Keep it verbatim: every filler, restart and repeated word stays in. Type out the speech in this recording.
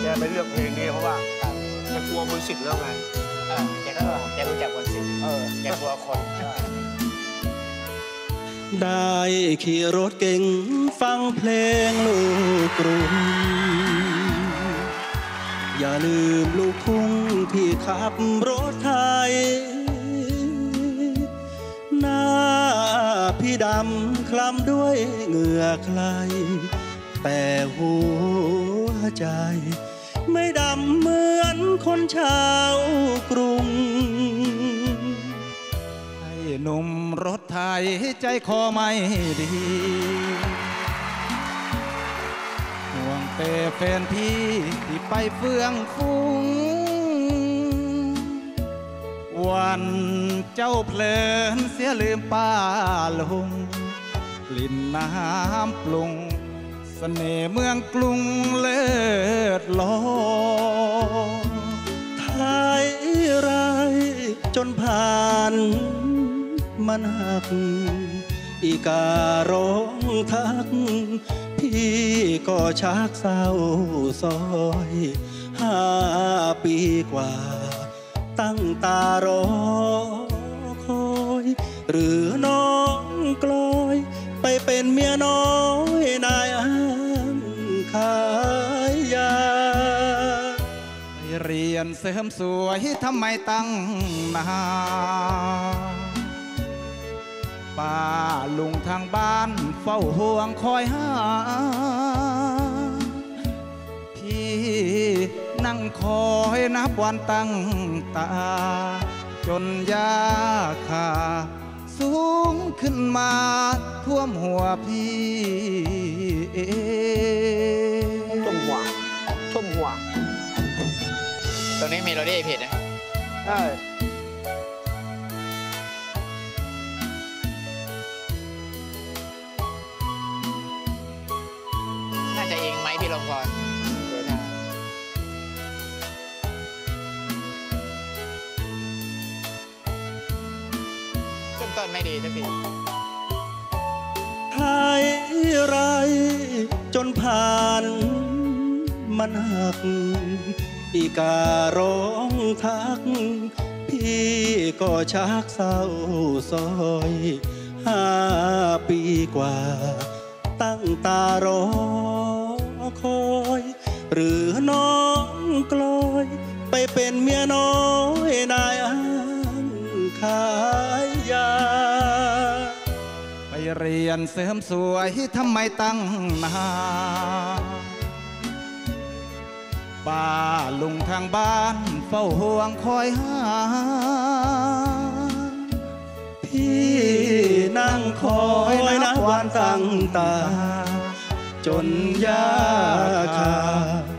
กไปเลือกเพลงนี้เพราะว่าแกกลัวมนต์สิทธิ์แล้วไงเออแกก็แกรู้จักมนต์สิทธิ์เออแกกลัวคนได้ขี่รถเก่งฟังเพลงลูกกรุงอย่าลืมลูกทุ่งที่ขับรถไทยหน้าพี่ดำคล้ำด้วยเหงื่อใครแต่หัวใจไม่ดำเหมือนคนชาวกรุงให้หนุ่มรถไทยใจคอไม่ดีห่วงแต่แฟนพี่ที่ไปเฟื่องฟุ้งวันเจ้าเพลินเสียลืมป้าลงลิ่นน้ำปรุงเสน่ห์เมืองกรุงเลิศล้อไทยไรจนผ่านมันหักอีการ้องทักพี่ก็ชักเศร้าซอยห้าปีกว่าตั้งตารอคอยหรือน้องกลอยไปเป็นเมียน้อยนายอ้างขายยาไปเรียนเสริมสวยทำไมตั้งนาป้าลุงทางบ้านเฝ้าห่วงคอยหาพี่นั่งคอยนับวันตั้งตาจนยาขาสูงขึ้นมาท่วมหัวพี่ท่วมหัวท่วมหัวตรงนี้มีโรดี้ผิดนะใช่น่าจะเองไหมพี่ลงพรขึ้นต้นไม่ดีสักทีไทยไรจนผ่านมันหักอีการ้องทักพี่ก็ชักเศร้าซอยห้าปีกว่าตั้งตารอคอยหรือน้องกลอยไปเป็นเมียน้อยนายอ้างขายยาไปเรียนเสริมสวยทำไมตั้งนาป้าลุงทางบ้านเฝ้าห่วงคอยหาพี่นั่งคอยนับวันตั้งตาจนยาขา